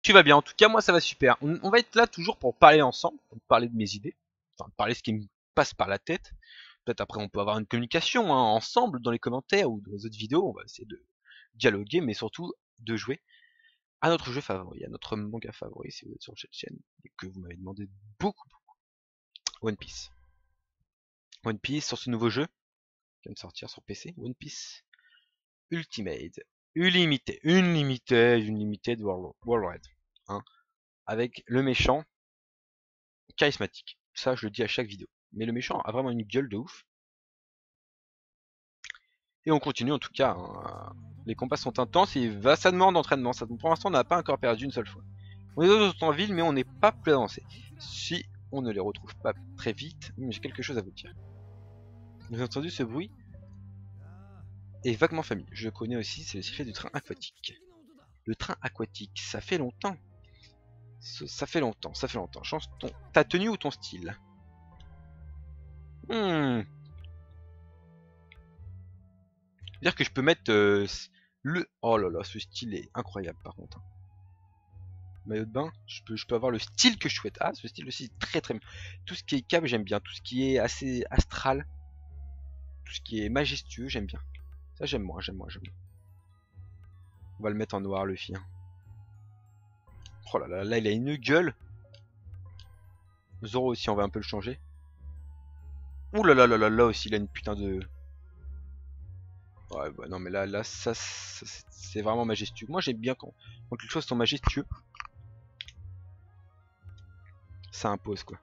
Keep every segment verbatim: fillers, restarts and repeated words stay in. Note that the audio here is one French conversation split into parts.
Tu vas bien, en tout cas moi ça va super. On, on va être là toujours pour parler ensemble, pour parler de mes idées, enfin parler ce qui me passe par la tête. Peut-être après on peut avoir une communication hein, ensemble dans les commentaires ou dans les autres vidéos, on va essayer de dialoguer, mais surtout de jouer à notre jeu favori, à notre manga favori si vous êtes sur cette chaîne et que vous m'avez demandé beaucoup, beaucoup. One Piece. One Piece sur ce nouveau jeu qui vient de sortir sur P C, One Piece Ultimate. Unlimited, Unlimited, Unlimited World, Worldwide. Hein, avec le méchant charismatique. Ça, je le dis à chaque vidéo. Mais le méchant a vraiment une gueule de ouf. Et on continue en tout cas. Hein. Les combats sont intenses et va ça demande d'entraînement. Ça, pour l'instant, on n'a pas encore perdu une seule fois. On est tous en ville, mais on n'est pas plus avancé. Si on ne les retrouve pas très vite, j'ai quelque chose à vous dire. Vous avez entendu ce bruit? Et vaguement familier. Je connais aussi, c'est le sifflet du train aquatique. Le train aquatique, ça fait longtemps. Ça fait longtemps, ça fait longtemps. Change ton... ta tenue ou ton style? Hmm. Dire que je peux mettre euh, le... Oh là là, ce style est incroyable par contre. Maillot de bain, je peux, je peux avoir le style que je souhaite. Ah, ce style aussi est très très bien. Tout ce qui est câble, j'aime bien. Tout ce qui est assez astral. Tout ce qui est majestueux, j'aime bien. Ça, j'aime moi, j'aime moi, j'aime moi. On va le mettre en noir, le film. Oh là là, là, il a une gueule. Zoro aussi, on va un peu le changer. Ouh là là là là, là aussi, il a une putain de... Ouais, bah non, mais là, là ça, ça c'est vraiment majestueux. Moi, j'aime bien quand, quand quelque chose sont majestueux. Ça impose, quoi.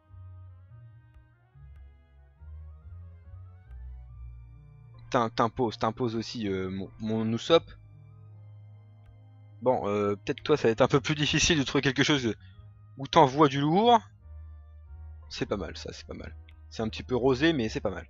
T'imposes, t'imposes aussi euh, mon, mon Usopp. Bon, euh, peut-être toi, ça va être un peu plus difficile de trouver quelque chose où t'envoies du lourd. C'est pas mal, ça, c'est pas mal. C'est un petit peu rosé, mais c'est pas mal.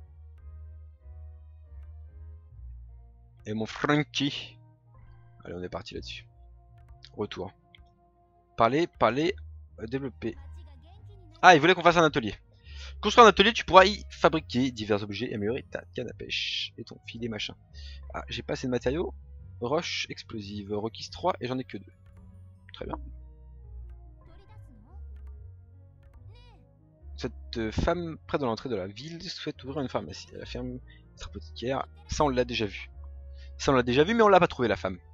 Et mon Frankie. Allez, on est parti là-dessus. Retour. Parler, parler, euh, développer. Ah, il voulait qu'on fasse un atelier. Construire un atelier, tu pourras y fabriquer divers objets et améliorer ta canne à pêche et ton filet machin. Ah, j'ai pas assez de matériaux. Roche explosive, requise trois et j'en ai que deux. Très bien. Cette femme près de l'entrée de la ville souhaite ouvrir une pharmacie. Elle affirme être apothicaire. Ça, on l'a déjà vu. Ça, on l'a déjà vu, mais on l'a pas trouvé, la femme.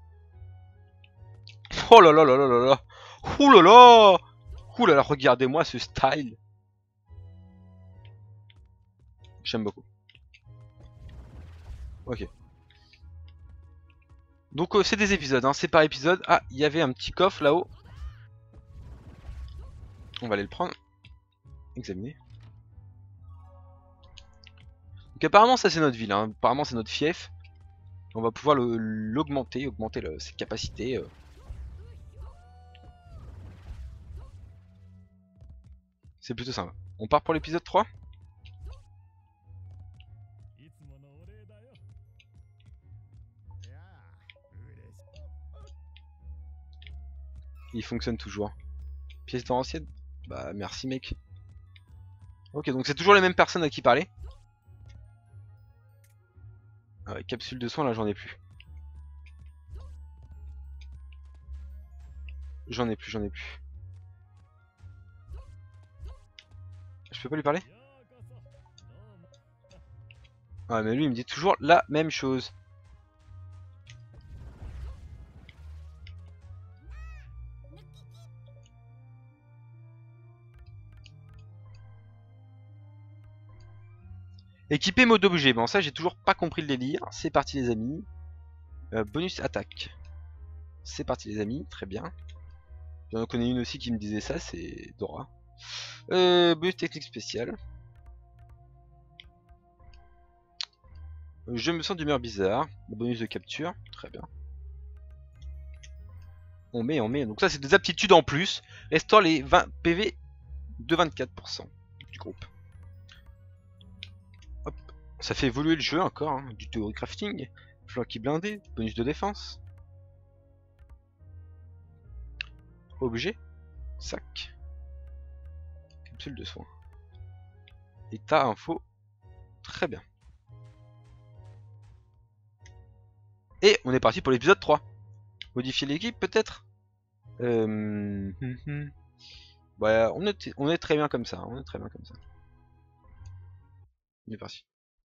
Oh là là là là là là. Ouh là là. Ouh là là, regardez-moi ce style. J'aime beaucoup. Ok. Donc euh, c'est des épisodes, hein. C'est par épisode. Ah, il y avait un petit coffre là-haut. On va aller le prendre. Examiner. Donc apparemment ça c'est notre ville, hein. Apparemment c'est notre fief. On va pouvoir l'augmenter, augmenter le, ses capacités. Euh. C'est plutôt sympa. On part pour l'épisode trois. Il fonctionne toujours. Pièce d'or ancienne. Bah merci mec. Ok, donc c'est toujours les mêmes personnes à qui parler. Ah ouais, capsule de soins là j'en ai plus. J'en ai plus, j'en ai plus. Je peux pas lui parler? Ah mais lui il me dit toujours la même chose. Équiper mode objet, bon ça j'ai toujours pas compris le délire. C'est parti les amis. Euh, bonus attaque. C'est parti les amis, très bien. J'en connais une aussi qui me disait ça, c'est Dora. Euh, bonus technique spéciale. Je me sens d'humeur bizarre. Bonus de capture, très bien. On met, on met. Donc ça c'est des aptitudes en plus. Restaure les vingt P V de vingt-quatre pour cent du groupe. Hop. Ça fait évoluer le jeu encore. Hein. Du théorie crafting. Flanky blindé. Bonus de défense. Objet. Sac. Capsule de soins. État info. Très bien. Et on est parti pour l'épisode trois. Modifier l'équipe peut-être? Euh... hum, hum. Ouais, on est, on est très bien comme ça, on est très bien comme ça. On est parti.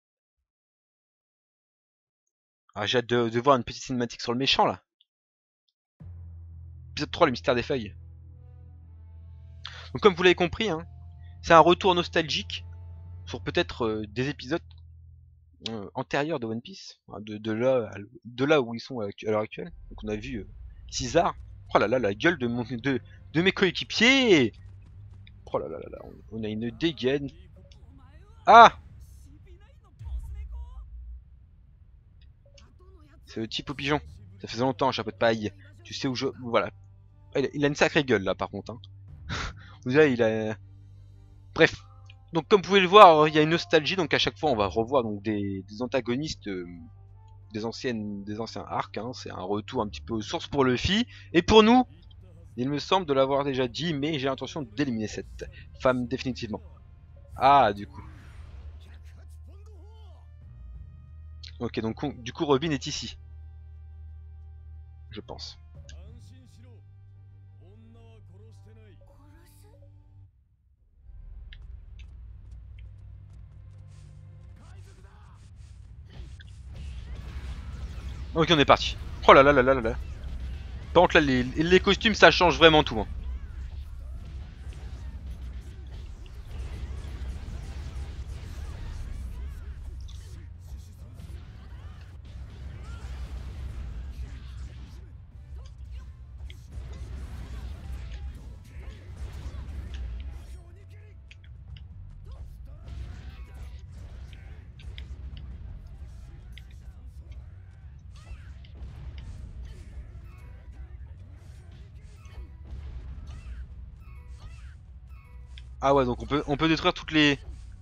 Ah, j'ai hâte de, de voir une petite cinématique sur le méchant là. Épisode trois, le mystère des feuilles. Donc comme vous l'avez compris, hein, c'est un retour nostalgique sur peut-être euh, des épisodes euh, antérieurs de One Piece, hein, de, de, là, à- de là où ils sont à, à l'heure actuelle. Donc on a vu euh, Caesar. Oh là là, la gueule de, mon, de, de mes coéquipiers. Oh là là là là, on, on a une dégaine. Ah, c'est le type au pigeon. Ça faisait longtemps, chapeau de paille. Tu sais où je... Voilà. Ah, il, a, il a une sacrée gueule là par contre. Hein. Déjà, il a... Bref. Donc comme vous pouvez le voir, il y a une nostalgie. Donc à chaque fois, on va revoir donc, des, des antagonistes... Euh, des anciennes des anciens arcs, hein. C'est un retour un petit peu aux sources pour Luffy. Et pour nous, il me semble de l'avoir déjà dit, mais j'ai l'intention d'éliminer cette femme définitivement. Ah, du coup. Ok, donc on- du coup Robin est ici. Je pense. Ok, on est parti. Oh là là là là là là. Par contre là, les, les costumes ça change vraiment tout. Hein. Ah ouais, donc on peut, on peut détruire toutes les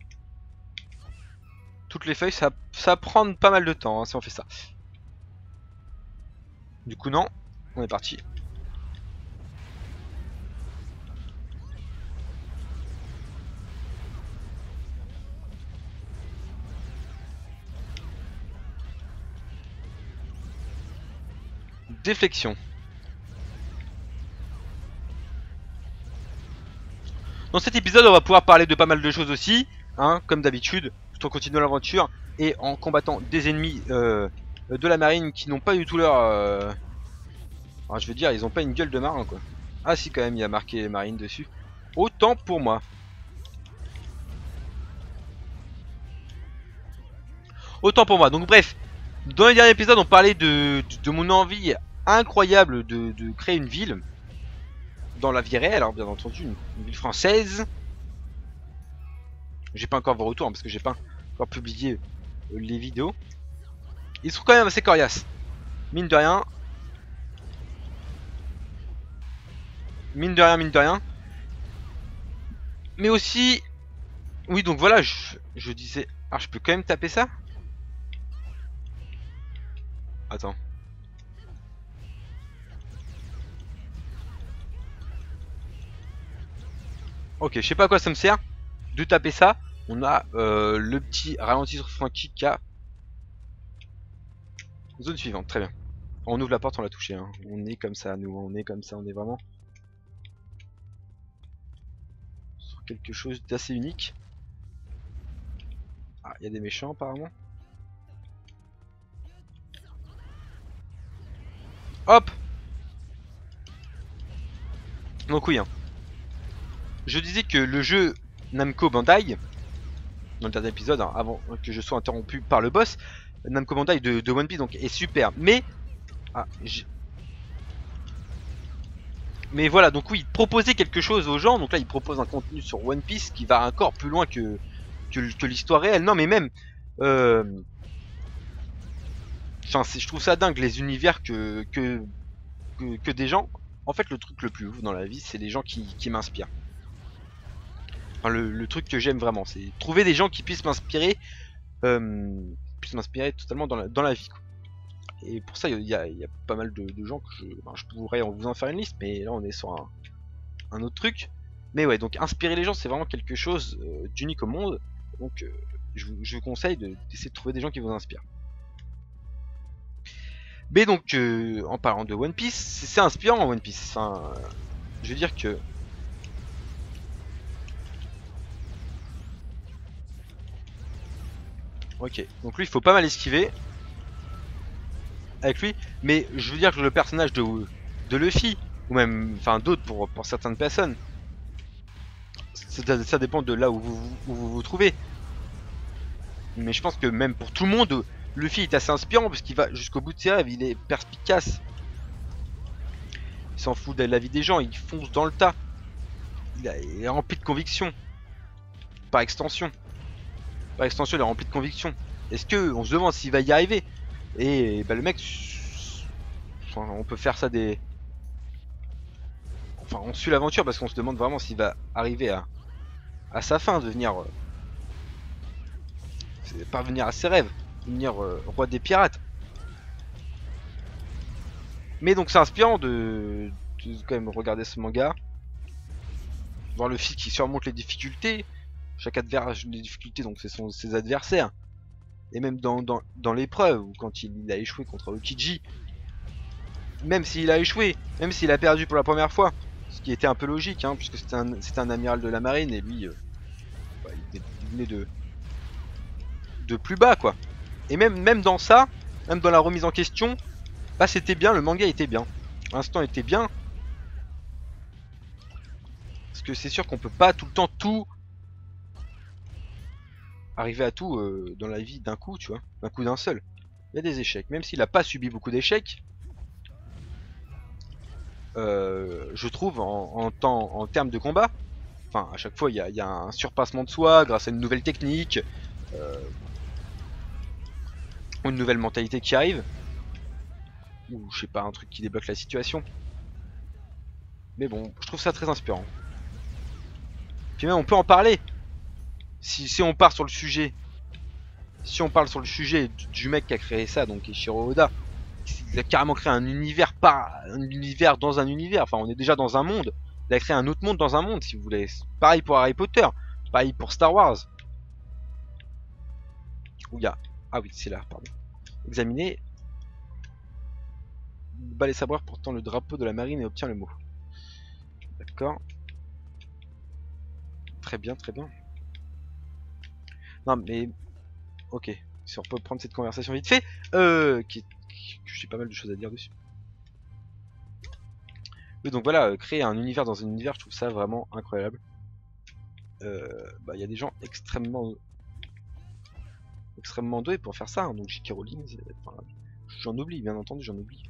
toutes les feuilles. Ça, ça va prendre pas mal de temps hein, si on fait ça. Du coup non, on est parti. Déflexion. Dans cet épisode, on va pouvoir parler de pas mal de choses aussi, hein, comme d'habitude, tout en continuant l'aventure et en combattant des ennemis euh, de la marine qui n'ont pas du tout leur... Euh... Enfin, je veux dire, ils ont pas une gueule de marin, quoi. Ah si, quand même, il y a marqué marine dessus. Autant pour moi. Autant pour moi. Donc bref, dans les derniers épisodes, on parlait de, de, de mon envie incroyable de, de créer une ville. Dans la vie réelle, alors bien entendu, une, une ville française. J'ai pas encore vos retours hein, parce que j'ai pas encore publié euh, les vidéos. Ils sont quand même assez coriaces. Mine de rien. Mine de rien, mine de rien. Mais aussi... Oui, donc voilà, je, je disais... Ah, je peux quand même taper ça? Attends. Ok, je sais pas à quoi ça me sert de taper ça. On a euh, le petit ralenti sur Frankie qui a... Zone suivante, très bien. On ouvre la porte, on l'a touché. Hein. On est comme ça, nous, on est comme ça, on est vraiment... sur quelque chose d'assez unique. Ah, il y a des méchants apparemment. Hop. Donc oui, hein. Je disais que le jeu Namco Bandai, dans le dernier épisode, hein, avant que je sois interrompu par le boss, Namco Bandai de, de One Piece donc, est super. Mais... Ah, mais voilà, donc oui, proposer quelque chose aux gens, donc là il propose un contenu sur One Piece qui va encore plus loin que, que, que l'histoire réelle. Non mais même... Euh, Enfin, je trouve ça dingue les univers que, que, que, que des gens. En fait, le truc le plus ouf dans la vie, c'est les gens qui, qui m'inspirent. Enfin, le, le truc que j'aime vraiment, c'est trouver des gens qui puissent m'inspirer, euh, puissent m'inspirer totalement dans la, dans la vie. Quoi. Et pour ça, il y a, y a pas mal de, de gens que je, ben, je pourrais vous en faire une liste, mais là on est sur un, un autre truc. Mais ouais, donc inspirer les gens, c'est vraiment quelque chose euh, d'unique au monde. Donc, euh, je, vous, je vous conseille d'essayer de, de trouver des gens qui vous inspirent. Mais donc, euh, en parlant de One Piece, c'est inspirant One Piece. Enfin, euh, je veux dire que... Ok, donc lui il faut pas mal esquiver avec lui, mais je veux dire que le personnage de, de Luffy, ou même enfin d'autres pour, pour certaines personnes, ça, ça dépend de là où vous, où vous vous trouvez. Mais je pense que même pour tout le monde, Luffy est assez inspirant parce qu'il va jusqu'au bout de ses rêves, il est perspicace. Il s'en fout de la vie des gens, il fonce dans le tas. Il, a, il est rempli de conviction. Par extension. Par extension, il est rempli de conviction. Est-ce que on se demande s'il va y arriver? Et bah le mec, enfin, on peut faire ça des... Enfin, on suit l'aventure parce qu'on se demande vraiment s'il va arriver à, à sa fin, devenir... Euh, parvenir à ses rêves, devenir euh, roi des pirates. Mais donc c'est inspirant de, de quand même regarder ce manga, voir le fils qui surmonte les difficultés. Chaque adversaire des difficultés, donc c'est ses adversaires. Et même dans, dans, dans l'épreuve, où quand il, il a échoué contre Aokiji, même s'il a échoué, même s'il a perdu pour la première fois, ce qui était un peu logique, hein, puisque c'était un, un amiral de la marine, et lui, euh, bah, il, il venait de, de plus bas, quoi. Et même, même dans ça, même dans la remise en question, bah c'était bien, le manga était bien. L'instant était bien. Parce que c'est sûr qu'on peut pas tout le temps tout arriver à tout euh, dans la vie d'un coup, tu vois, d'un coup d'un seul. Il y a des échecs, même s'il a pas subi beaucoup d'échecs. Euh, je trouve en, en, temps, en termes de combat, enfin à chaque fois il y, y a un surpassement de soi grâce à une nouvelle technique, euh, une nouvelle mentalité qui arrive, ou je sais pas, un truc qui débloque la situation. Mais bon, je trouve ça très inspirant. Puis même on peut en parler. Si, si on part sur le sujet, si on parle sur le sujet du, du mec qui a créé ça, donc Eiichiro Oda, il a carrément créé un univers par un univers dans un univers. Enfin, on est déjà dans un monde. Il a créé un autre monde dans un monde, si vous voulez. Pareil pour Harry Potter, pareil pour Star Wars. Où il y a... Ah oui, c'est là, pardon. Examiner. Bat les sabreurs portant le drapeau de la marine et obtient le mot. D'accord. Très bien, très bien. Non mais... Ok. Si on peut prendre cette conversation vite fait. Euh... Qui... J'ai pas mal de choses à dire dessus. Oui, donc voilà, euh, créer un univers dans un univers, je trouve ça vraiment incroyable. Euh, bah, y a des gens extrêmement extrêmement doués pour faire ça, hein. Donc J K Rowling, enfin, j'en oublie, bien entendu, j'en oublie.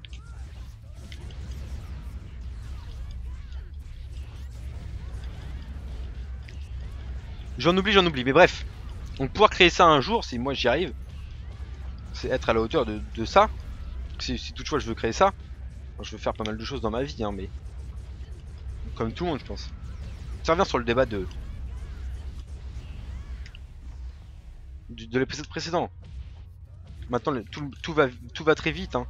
J'en oublie, j'en oublie, mais bref. Donc pouvoir créer ça un jour, si moi j'y arrive, c'est être à la hauteur de, de ça. Si, si toutefois je veux créer ça, enfin, je veux faire pas mal de choses dans ma vie, hein, mais comme tout le monde, je pense. Ça revient sur le débat de du, de l'épisode précédent. Maintenant, le, tout, tout, va, tout va très vite, hein.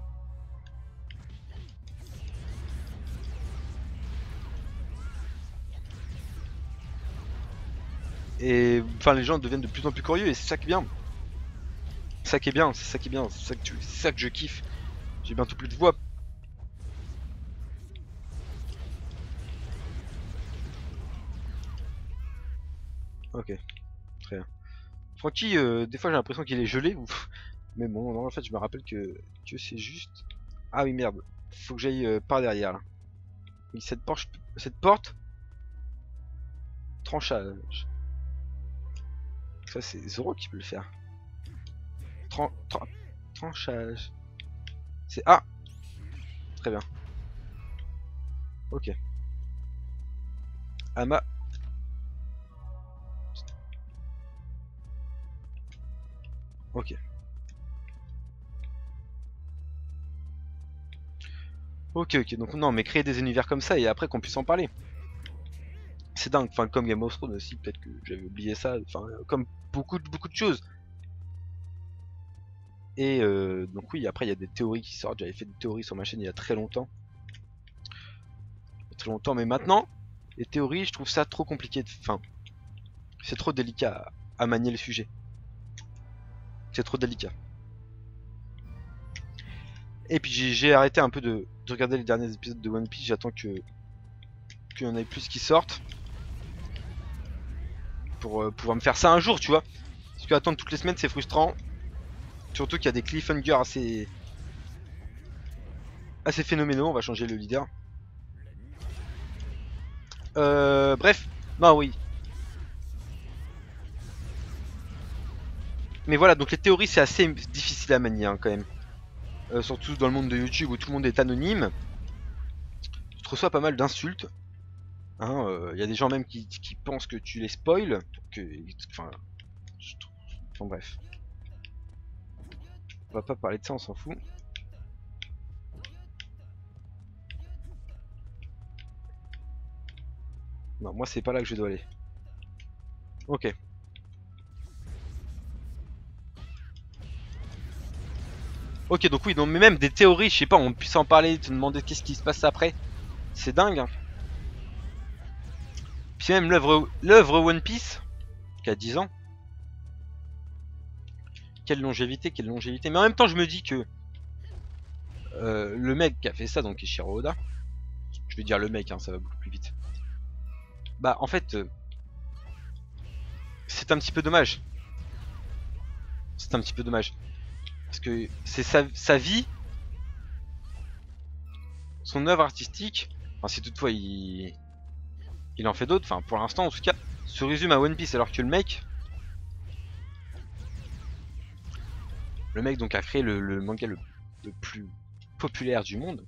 Et enfin, les gens deviennent de plus en plus curieux, et c'est ça qui est bien. C'est ça qui est bien, c'est ça qui est bien, c'est ça que, tu, ça que je kiffe. J'ai bientôt plus de voix. Ok, très bien. Francky, euh, des fois j'ai l'impression qu'il est gelé, ouf. Mais bon, non, en fait je me rappelle que, que c'est juste... Ah oui merde, faut que j'aille euh, par derrière là. Oui, cette porte, cette porte... Tranchage. Ça c'est Zoro qui peut le faire. Tran... Tran... Tranchage. C'est... Ah. Très bien. Ok. Ama... Ok. Ok, ok, donc non, mais créer des univers comme ça et après qu'on puisse en parler. C'est dingue, enfin comme Game of Thrones aussi, peut-être que j'avais oublié ça, enfin comme beaucoup, beaucoup de choses. Et euh, donc oui, après il y a des théories qui sortent, j'avais fait des théories sur ma chaîne il y a très longtemps. Il y a très longtemps, mais maintenant, les théories, je trouve ça trop compliqué, de... enfin, c'est trop délicat à, à manier le sujet. C'est trop délicat. Et puis j'ai arrêté un peu de, de regarder les derniers épisodes de One Piece. J'attends que qu'il y en ait plus qui sortent pour euh, pouvoir me faire ça un jour, tu vois. Parce que attendre toutes les semaines c'est frustrant. Surtout qu'il y a des cliffhangers assez assez phénoménaux. On va changer le leader. Euh, bref, non oui. Mais voilà, donc les théories c'est assez difficile à manier hein, quand même. Euh, surtout dans le monde de YouTube où tout le monde est anonyme. Tu te reçois pas mal d'insultes. Il hein, euh, y a des gens même qui, qui pensent que tu les spoil. Que, enfin, je trouve... Bon bref. On va pas parler de ça, on s'en fout. Non, moi c'est pas là que je dois aller. Ok. Ok, donc oui, non, mais même des théories, je sais pas, on puisse en parler, te demander qu'est-ce qui se passe après. C'est dingue. Hein. Puis même l'œuvre l'œuvre One Piece, qui a dix ans. Quelle longévité, quelle longévité. Mais en même temps, je me dis que euh, le mec qui a fait ça, donc Eiichiro Oda, je vais dire le mec, hein, ça va beaucoup plus vite. Bah, en fait, euh, c'est un petit peu dommage. C'est un petit peu dommage. Parce que c'est sa, sa vie, son œuvre artistique, enfin si toutefois il, il en fait d'autres, enfin pour l'instant en tout cas, se résume à One Piece alors que le mec, le mec donc a créé le, le manga le, le plus populaire du monde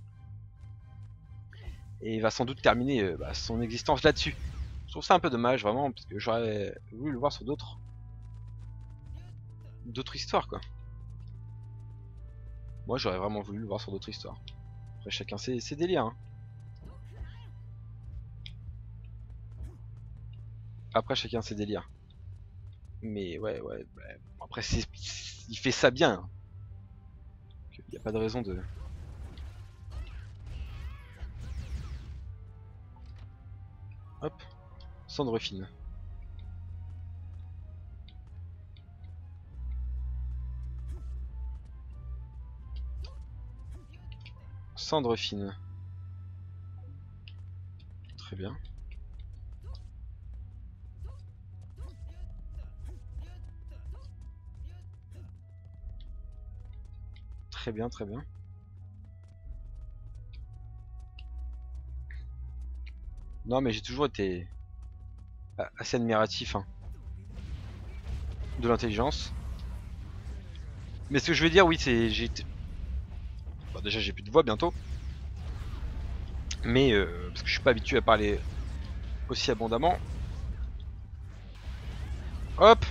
et va sans doute terminer euh, bah, son existence là-dessus. Je trouve ça un peu dommage vraiment parce que j'aurais voulu le voir sur d'autres d'autres histoires quoi. Moi j'aurais vraiment voulu le voir sur d'autres histoires. Après chacun ses, ses délires. Hein. Après chacun ses délires. Mais ouais ouais. Bah, après c'est, il fait ça bien. Hein. Il n'y a pas de raison de. Hop. Cendre fine. Cendre fine. Très bien. Très bien, très bien. Non mais j'ai toujours été assez admiratif hein, de l'intelligence. Mais ce que je veux dire, oui, c'est j'ai bon, déjà j'ai plus de voix bientôt. Mais euh, parce que je suis pas habitué à parler aussi abondamment. Hop.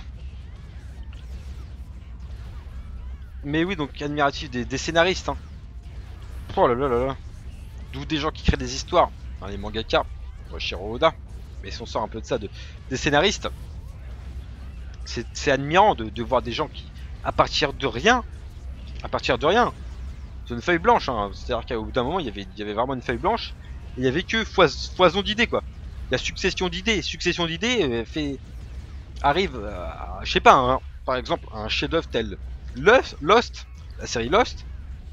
Mais oui, donc admiratif des, des scénaristes. Hein. Oh là là là là. D'où des gens qui créent des histoires. Hein, les mangaka, Eiichiro Oda. Mais si on sort un peu de ça, de, des scénaristes. C'est admirant de, de voir des gens qui, à partir de rien, à partir de rien, c'est une feuille blanche. Hein. C'est-à-dire qu'au bout d'un moment, il y, avait, il y avait vraiment une feuille blanche. Et il y avait que foison, foison d'idées quoi. La succession d'idées, succession d'idées euh, fait arrive à, je sais pas, hein, par exemple un chef-d'œuvre tel Lost, la série Lost,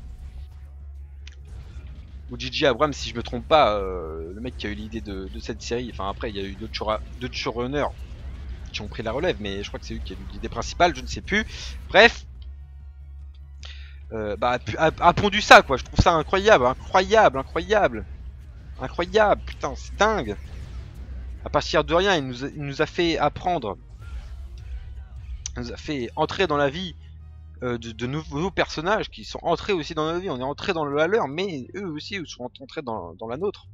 ou J J Abrams si je me trompe pas, euh, le mec qui a eu l'idée de, de cette série. Enfin après il y a eu d'autres showrunners qui ont pris la relève, mais je crois que c'est lui qui a eu l'idée principale, je ne sais plus. Bref, euh, bah a, a pondu ça quoi. Je trouve ça incroyable, incroyable, incroyable, incroyable. Putain, c'est dingue. À partir de rien, il nous a, il nous a fait apprendre, il nous a fait entrer dans la vie euh, de, de nouveaux personnages qui sont entrés aussi dans notre vie. On est entré dans le leur, mais eux aussi sont entrés dans, dans la nôtre.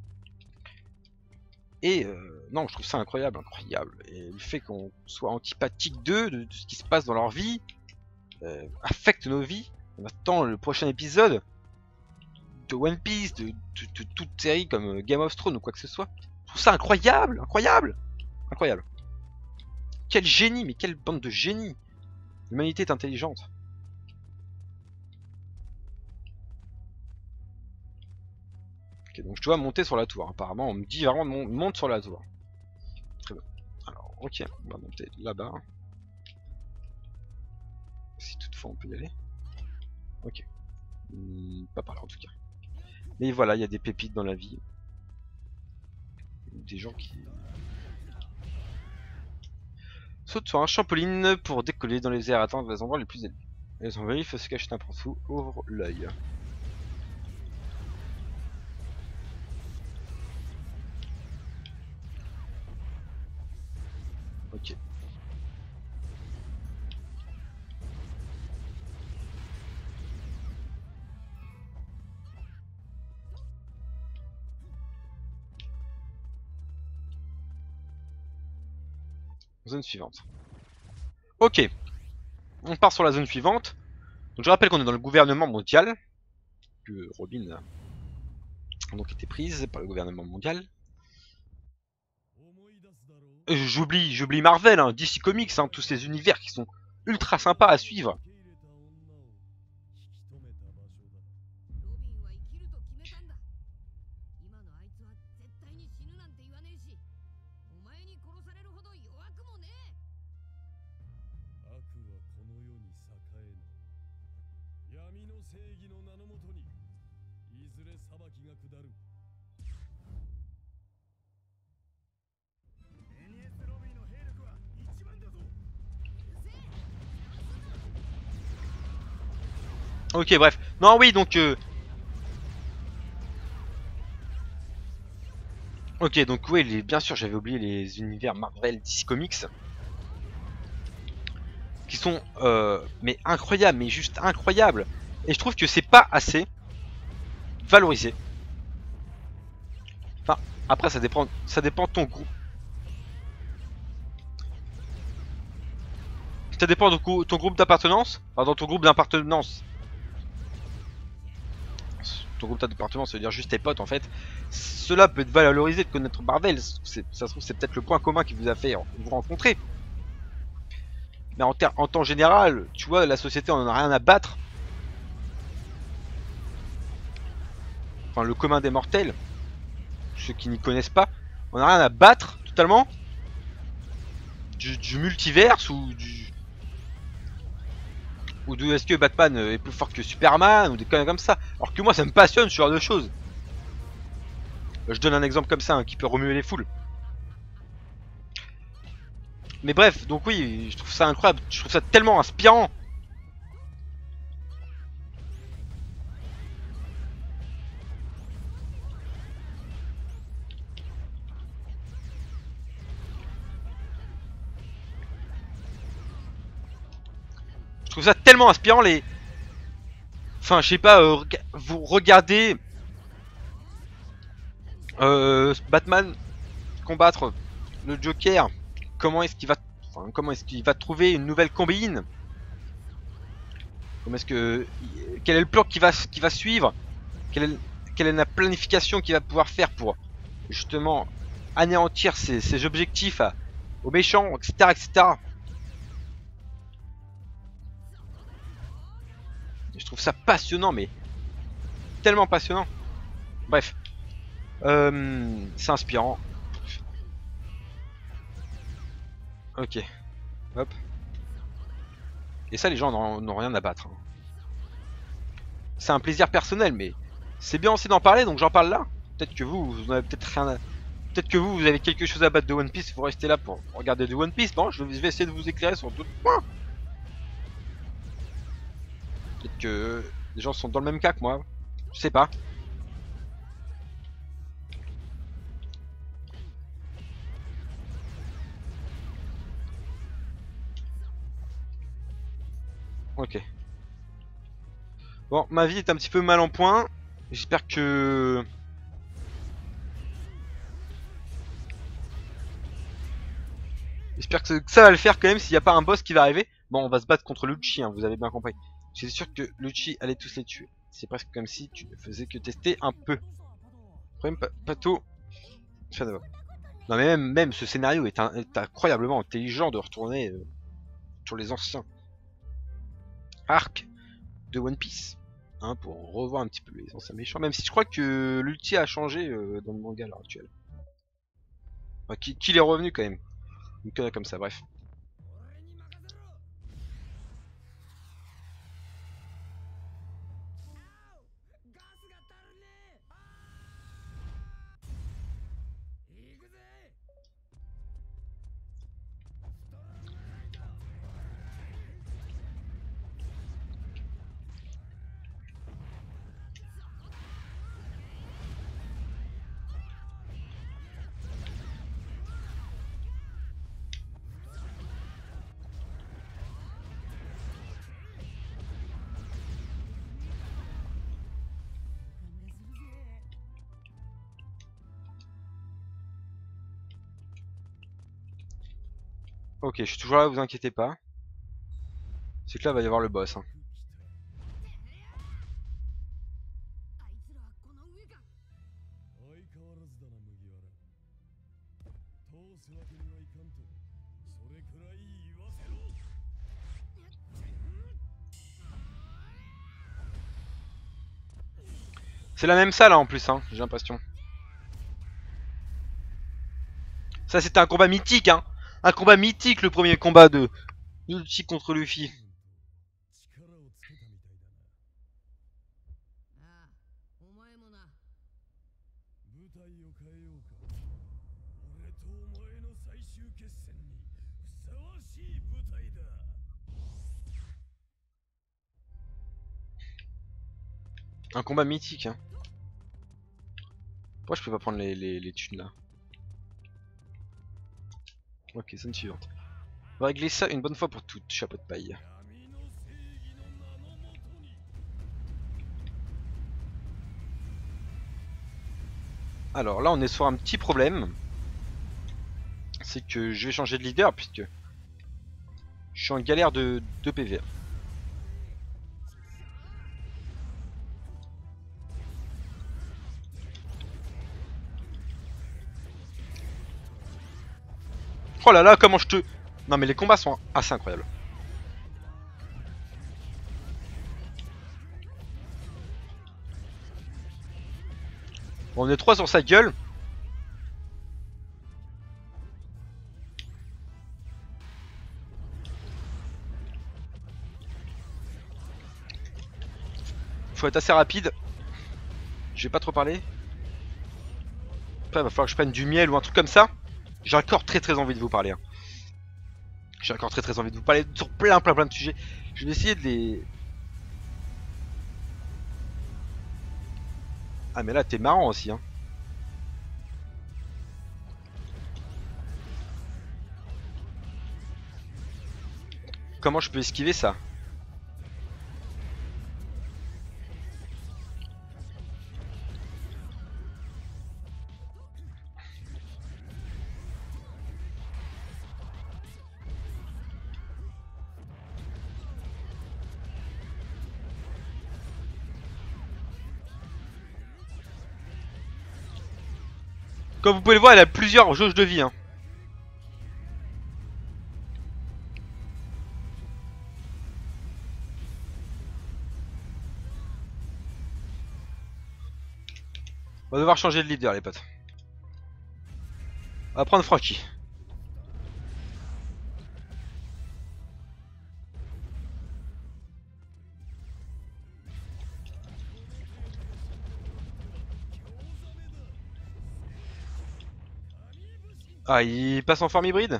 Et euh, non, je trouve ça incroyable, incroyable. Et le fait qu'on soit antipathique d'eux, de, de ce qui se passe dans leur vie, euh, affecte nos vies. On attend le prochain épisode de One Piece, de, de, de, de toute série comme Game of Thrones ou quoi que ce soit. Je trouve ça incroyable, incroyable, incroyable. Quel génie, mais quelle bande de génies. L'humanité est intelligente. Ok, donc je dois monter sur la tour. Apparemment, on me dit vraiment mon, monte sur la tour. Très bien. Alors, ok, on va monter là-bas. Si toutefois on peut y aller. Ok. Hmm, pas par là en tout cas. Mais voilà, il y a des pépites dans la vie. Des gens qui... Saute sur un trampoline pour décoller dans les airs, atteindre les endroits les plus élevés. Les envoyés se cacher n'importe où, ouvre l'œil. Ok. Zone suivante. Ok. On part sur la zone suivante. Donc je rappelle qu'on est dans le gouvernement mondial. Que Robin a donc été prise par le gouvernement mondial. Euh, J'oublie, j'oublie Marvel, hein, D C Comics, hein, tous ces univers qui sont ultra sympas à suivre. Ok, bref. Non, oui, donc... Euh... Ok, donc oui, les... bien sûr, j'avais oublié les univers Marvel, D C Comics. Qui sont, euh, mais incroyables, mais juste incroyables. Et je trouve que c'est pas assez valorisé. Enfin, après, ça dépend, ça dépend de ton groupe. Ça dépend de ton groupe d'appartenance. Enfin, dans ton groupe d'appartenance. Ton groupe d'appartenance, ça veut dire juste tes potes en fait. Cela peut être valorisé de connaître Marvel. Ça se trouve, c'est peut-être le point commun qui vous a fait vous rencontrer. Mais en, en temps général, tu vois, la société on en a rien à battre. Enfin, le commun des mortels, ceux qui n'y connaissent pas, on a rien à battre totalement du, du multiverse ou du ou de est-ce que Batman est plus fort que Superman ou des conneries comme ça. Alors que moi, ça me passionne ce genre de choses. Je donne un exemple comme ça hein, qui peut remuer les foules. Mais bref, donc oui, je trouve ça incroyable, je trouve ça tellement inspirant. Je trouve ça tellement inspirant les... Enfin, je sais pas, euh, vous regardez euh, Batman combattre le Joker, comment est-ce qu'il va... Enfin, comment est-ce qu'il va trouver une nouvelle combine? Comment est-ce que... Quel est le plan qui va, qui va suivre? Quelle est, quelle est la planification qu'il va pouvoir faire pour justement anéantir ses, ses objectifs à, aux méchants, et cetera, et cetera. Je trouve ça passionnant, mais tellement passionnant. Bref, euh, c'est inspirant. Ok, hop. Et ça, les gens n'ont rien à battre. Hein. C'est un plaisir personnel, mais c'est bien aussi d'en parler, donc j'en parle là. Peut-être que vous, vous n'avez peut-être rien à... Peut-être que vous, vous avez quelque chose à battre de One Piece, vous restez là pour regarder de One Piece. Bon, je vais essayer de vous éclairer sur d'autres points. Peut-être que les gens sont dans le même cas que moi. Je sais pas. Ok. Bon, ma vie est un petit peu mal en point. J'espère que... J'espère que ça va le faire quand même s'il n'y a pas un boss qui va arriver. Bon, on va se battre contre Lucci, hein, vous avez bien compris. J'étais sûr que Lucci allait tous les tuer. C'est presque comme si tu ne faisais que tester un peu. Problème, Pato. Non mais même, même ce scénario est, un, est incroyablement intelligent de retourner euh, sur les anciens arcs de One Piece. Hein, pour revoir un petit peu les anciens méchants. Même si je crois que l'ulti a changé euh, dans le manga à l'heure actuelle. Enfin, qu'il est revenu quand même. Une connerie comme ça, bref. Ok, je suis toujours là, vous inquiétez pas. C'est que là, il va y avoir le boss. Hein. C'est la même salle hein, en plus, hein, j'ai l'impression. Ça c'était un combat mythique, hein. Un combat mythique, le premier combat de Luffy contre Luffy. Un combat mythique, hein. Pourquoi je peux pas prendre les, les, les thunes là? Ok, scène suivante. On va régler ça une bonne fois pour toutes, chapeau de paille. Alors là on est sur un petit problème. C'est que je vais changer de leader puisque je suis en galère de, de P V. Oh là là, comment je te... Non mais les combats sont assez incroyables. Bon, on est trois sur sa gueule. Faut être assez rapide. Je vais pas trop parler. Après, il va falloir que je prenne du miel ou un truc comme ça. J'ai encore très très envie de vous parler. Hein. J'ai encore très très envie de vous parler sur plein plein plein de sujets. Je vais essayer de les... Ah mais là t'es marrant aussi hein. Comment je peux esquiver ça? Comme vous pouvez le voir, elle a plusieurs jauges de vie hein. On va devoir changer de leader les potes. On va prendre Frankie. Ah, il passe en forme hybride?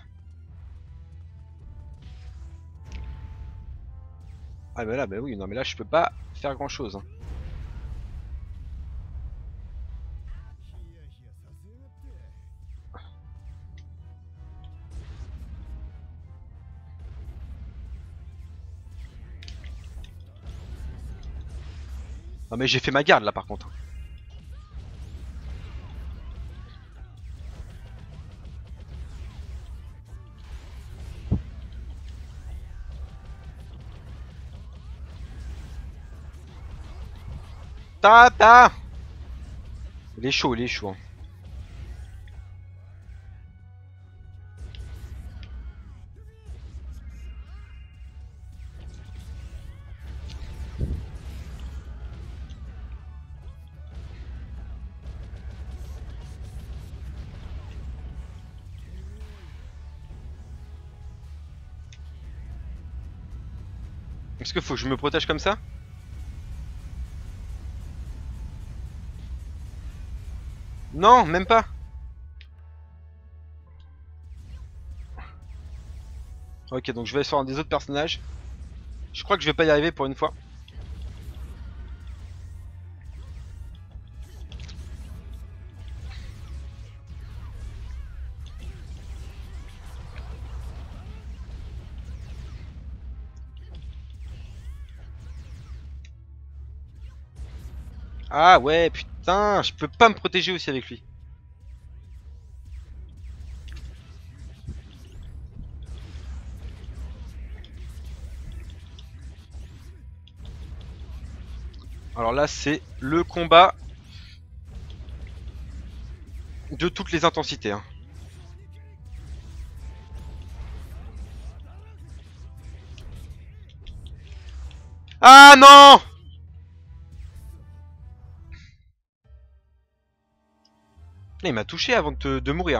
Ah bah là, bah oui, non mais là je peux pas faire grand chose. Hein. Non mais j'ai fait ma garde là par contre. Ta ta. Il est chaud, il est chaud. Hein. Est-ce qu'il faut que je me protège comme ça? Non, même pas. Ok, donc je vais sur un des autres personnages. Je crois que je vais pas y arriver pour une fois. Ah ouais, putain, je peux pas me protéger aussi avec lui. Alors là, c'est le combat de toutes les intensités. Hein. Ah non! Il m'a touché avant de, te, de mourir.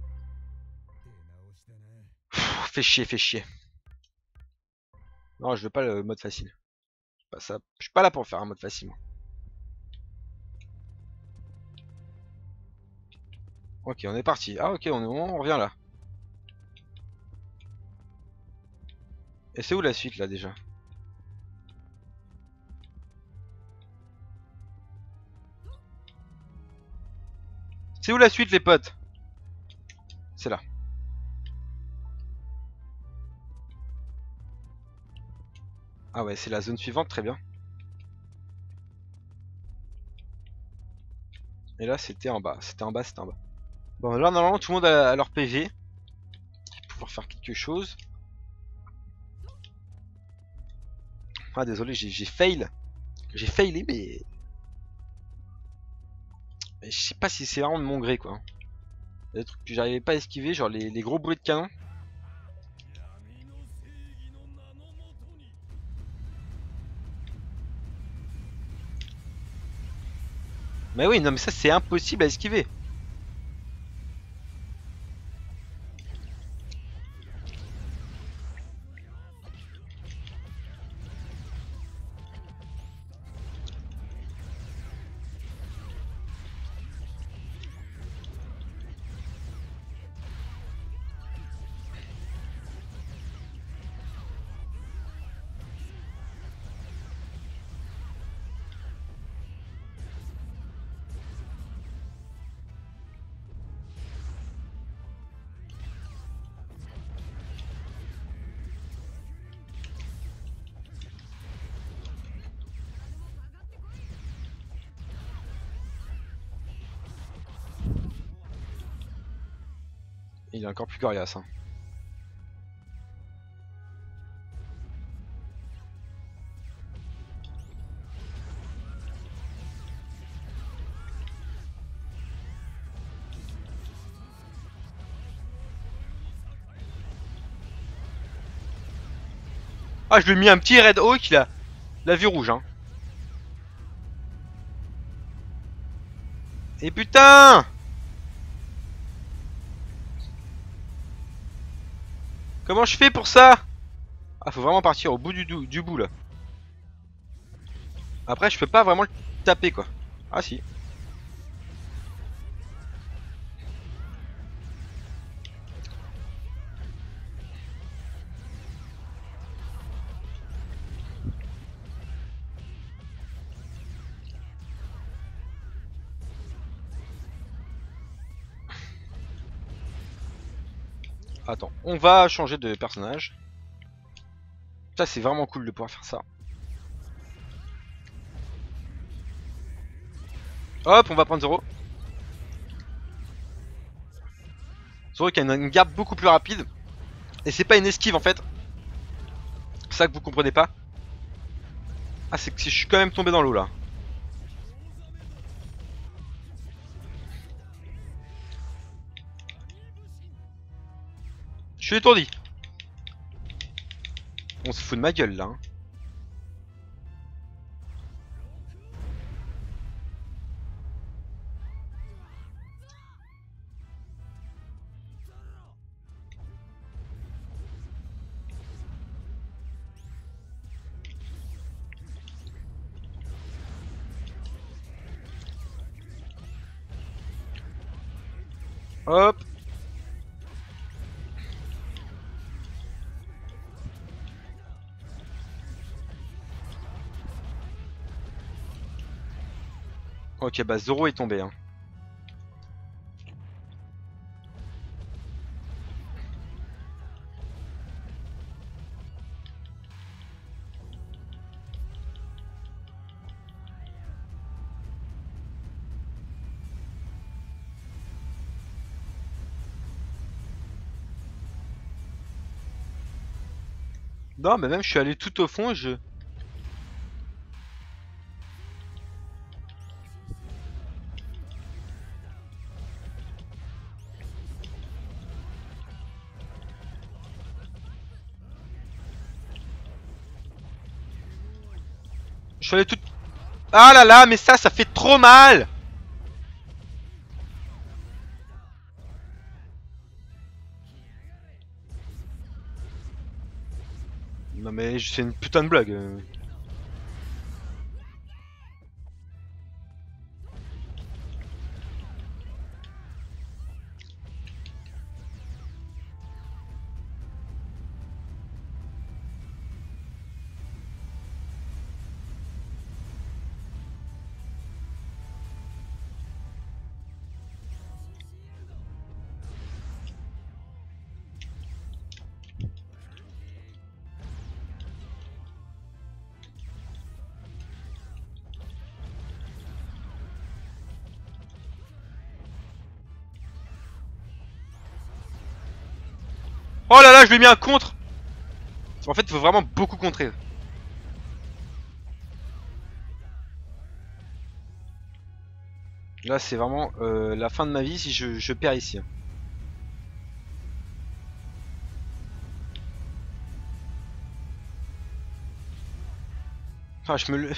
Pff, fais chier, fais chier. Non, je veux pas le mode facile. Pas ça. Je suis pas là pour faire un mode facile. Moi. Ok, on est parti. Ah ok, on, on revient là. Et c'est où la suite là déjà? C'est où la suite les potes? C'est là. Ah ouais, c'est la zone suivante, très bien. Et là c'était en bas, c'était en bas, c'était en bas. Bon là normalement tout le monde a, a leur P V. Pouvoir faire quelque chose. Ah désolé, j'ai fail. J'ai failé mais... mais je sais pas si c'est vraiment de mon gré quoi. Il y a des trucs que j'arrivais pas à esquiver, genre les, les gros bruits de canon. Mais oui, non mais ça c'est impossible à esquiver. Il est encore plus coriace. Hein. Ah, je lui ai mis un petit Red Hawk, il a la vue rouge. Hein. Et putain! Comment je fais pour ça? Ah, faut vraiment partir au bout du, du, du bout là. Après, je peux pas vraiment le taper quoi. Ah si. Attends, on va changer de personnage. Ça c'est vraiment cool de pouvoir faire ça. Hop, on va prendre Zoro. Zoro qui a une, une garde beaucoup plus rapide. Et c'est pas une esquive en fait. C'est ça que vous comprenez pas. Ah, c'est que je suis quand même tombé dans l'eau là. Je suis étourdi. On se fout de ma gueule là. Hein. Hop. Ok, bah Zoro est tombé. Hein. Non, mais même je suis allé tout au fond et je... Je suis allé tout... Ah là là, mais ça, ça fait trop mal. Non mais c'est une putain de blague. euh. Oh là là, je lui ai mis un contre. En fait, il faut vraiment beaucoup contrer. Là, c'est vraiment euh, la fin de ma vie si je, je perds ici. Ah, je me le...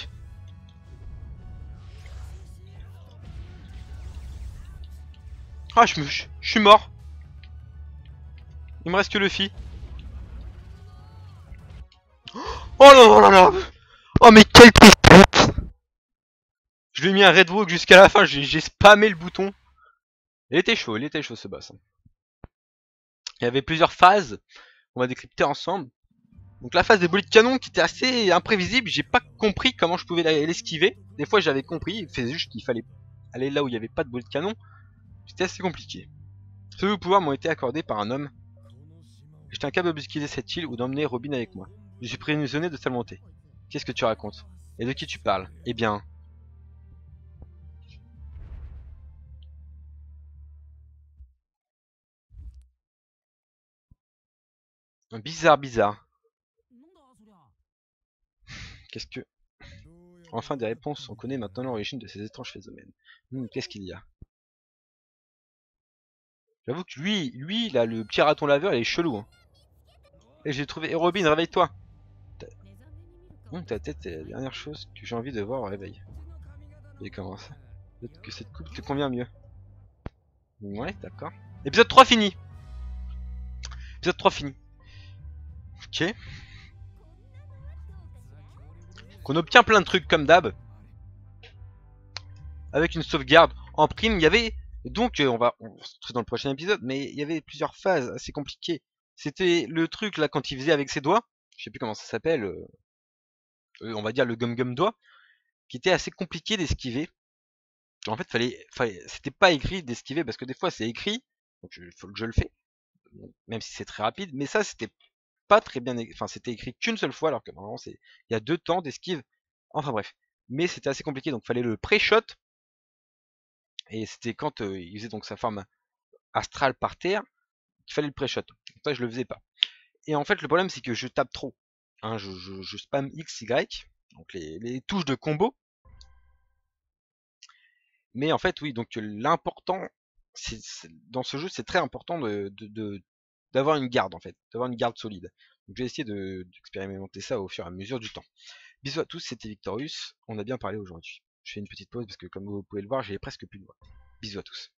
Ah, je me... Je suis mort. Il me reste que Luffy. Oh non, non, non, non. Oh, mais quel truc. Je lui ai mis un Red Walk jusqu'à la fin, j'ai spammé le bouton. Il était chaud, il était chaud ce boss. Il y avait plusieurs phases, on va décrypter ensemble. Donc la phase des bolets de canon qui était assez imprévisible, j'ai pas compris comment je pouvais l'esquiver. Des fois j'avais compris, il faisait juste qu'il fallait aller là où il n'y avait pas de bolets de canon. C'était assez compliqué. Ce pouvoirs m'ont été accordés par un homme. J'étais incapable d'esquiver cette île ou d'emmener Robin avec moi. Je suis prisonnier de sa volonté. Qu'est-ce que tu racontes? Et de qui tu parles? Eh bien... Bizarre, bizarre. Qu'est-ce que... Enfin des réponses, on connaît maintenant l'origine de ces étranges phénomènes. Hmm, qu'est-ce qu'il y a? J'avoue que lui, lui, là, le petit raton laveur, il est chelou. Hein. Et j'ai trouvé... Et Robin, réveille-toi. Hum, ta tête est la dernière chose que j'ai envie de voir au réveil. Et comment ça? Peut-être que cette coupe te convient mieux. Ouais, d'accord. Épisode trois fini. Épisode trois fini. Ok. Qu'on obtient plein de trucs comme d'hab. Avec une sauvegarde en prime, il y avait... Donc, euh, on va... On se retrouve dans le prochain épisode, mais il y avait plusieurs phases assez compliquées. C'était le truc, là, quand il faisait avec ses doigts. Je sais plus comment ça s'appelle. Euh, on va dire le gum-gum doigt. Qui était assez compliqué d'esquiver. En fait, fallait, fallait c'était pas écrit d'esquiver parce que des fois c'est écrit, donc il faut que je le fais, même si c'est très rapide. Mais ça, c'était pas très bien, enfin c'était écrit qu'une seule fois, alors que normalement c'est, il y a deux temps d'esquive. Enfin bref, mais c'était assez compliqué, donc fallait le pré-shot et c'était quand euh, il faisait donc sa forme astrale par terre qu'il fallait le pré-shot. Ça, je le faisais pas. Et en fait, le problème c'est que je tape trop. Hein, je, je, je spam X, Y, donc les, les touches de combo. Mais en fait, oui, donc l'important, c'est, c'est- dans ce jeu, c'est très important de, de, de- d'avoir une garde, en fait, d'avoir une garde solide. Donc je vais essayer de, d'expérimenter ça au fur et à mesure du temps. Bisous à tous, c'était Victorious, on a bien parlé aujourd'hui. Je fais une petite pause parce que comme vous pouvez le voir, j'ai presque plus de voix. Bisous à tous.